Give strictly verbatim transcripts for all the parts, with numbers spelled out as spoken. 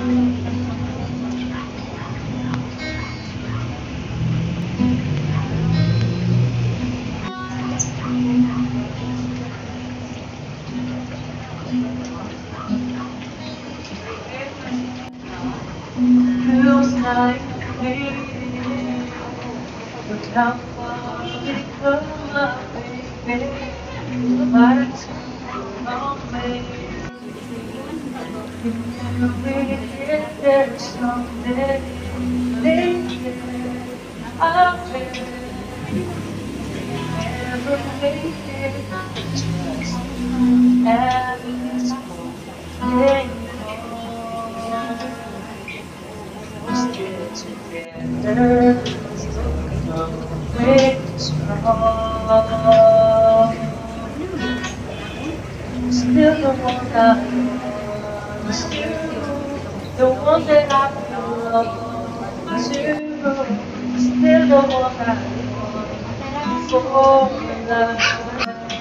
Feels like fading, but how far it from my baby. But it's on me. You will get there someday. Lately, I've been never make it. Just as it's going. Still together, no way strong. Still the one that I want, still the one that I belong to. Still the one that I want for life.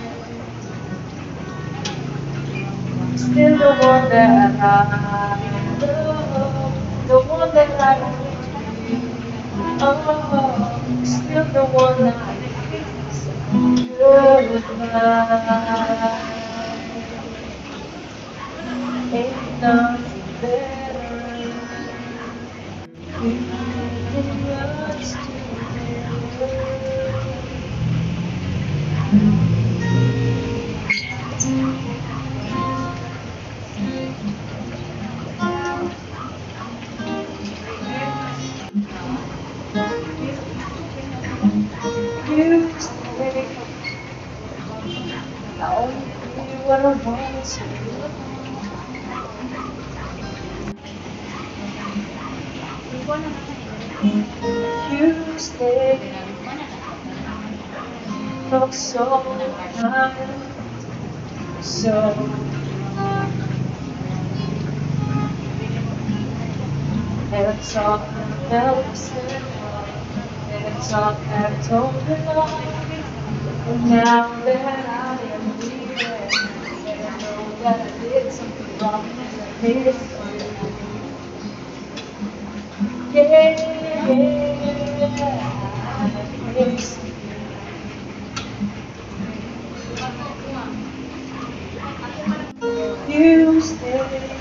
Still the one that I love, the one that I want. Oh, still the one that is goodbye. Ain't nothing better. We can rush you stay. I only do what I want to. You stay for so time, so it's all I said, it's all I told you all. And now that I am here, and I know that I did something wrong, and I made it for you. Yeah, yeah, I miss you. You stay.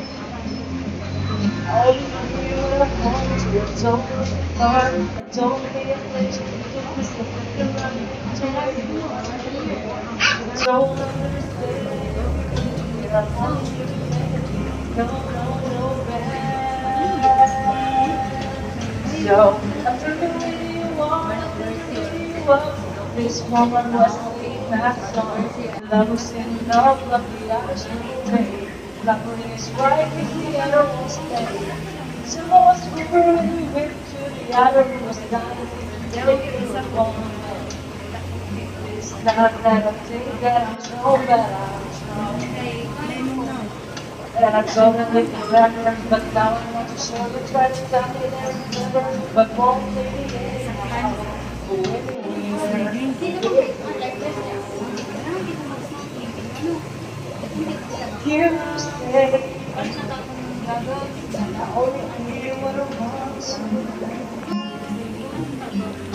All you feel at home is your don't heart. Don't be a place to do this stuff that you're running into. Don't understand. I want you to make no, no, no bad. So I'm turning you on, I'm turning you up. This woman was the last song. Love was in love, lucky I was away. Luckily it's right with the other one stay. So I was over and we went to the other one was dying. Taking the one way. It's not that I think that I'm so bad, I'm strong. And I'm gonna live forever, but now I want to show you, try to tell me that it's never, but won't be the end. You stay. I only hear what I want to.